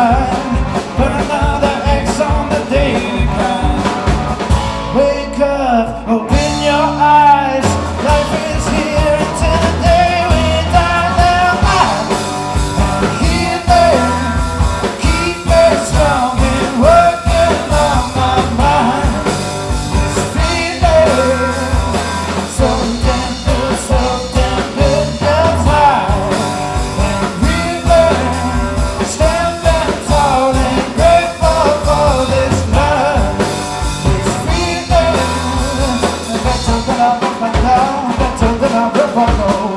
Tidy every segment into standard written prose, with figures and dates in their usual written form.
side. Put another X on the daily grind. Wake up, open your eyes. Life is here until the day we die. Now I'm here, keep it strong and working on my mind. This feeling so damn good, gets high. And we learn, standing tall and grateful for this love. This feeling better than I've ever known, better than I've ever known.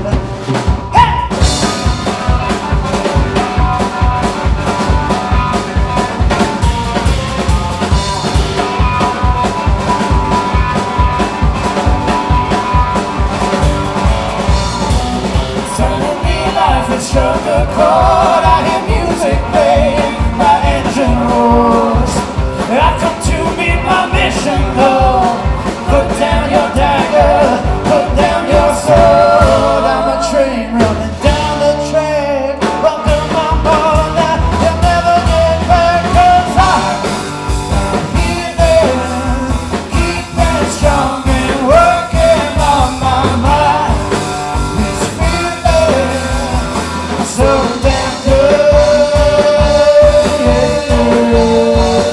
Suddenly life is struck a chord. I hear music playing, my engine roars. I've come to meet my mission, Lord. Put down your dagger, put down your sword. I'm a train running down the track. Welcome on board now, you'll never get back. 'Cause I'm here, keep it strong and working on my mind. This feeling so damn good, yeah.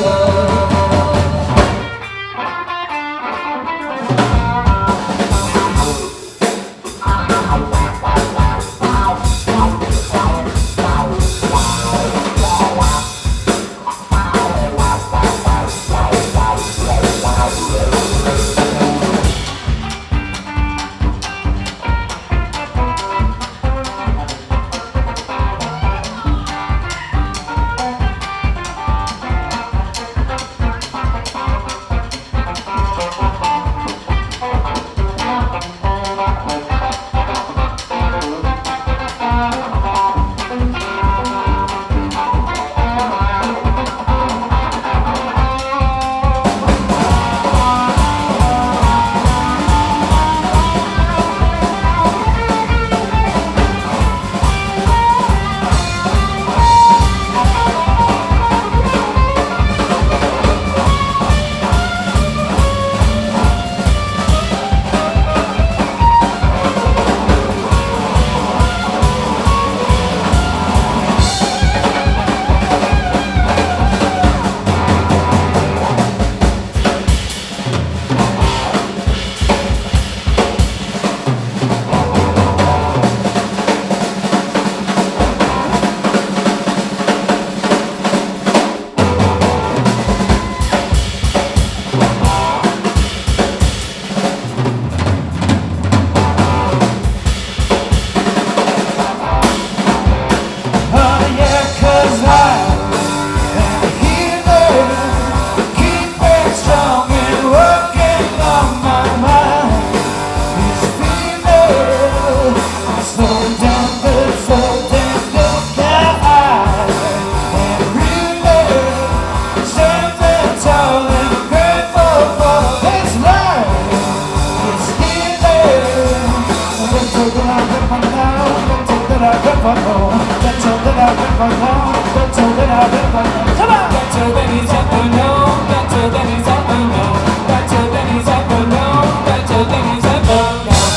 Come on! Better than he's ever known, better than he's ever known, better than he's ever known, better than he's ever known.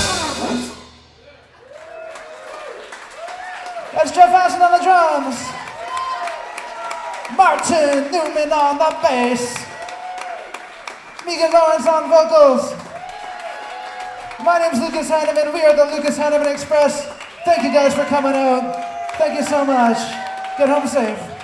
That's Jeff Hansen on the drums, Martin Newman on the bass, Megan Lawrence on vocals. My name's Lucas Haneman, we are the Lucas Haneman Express. Thank you guys for coming out. Thank you so much. Get home safe.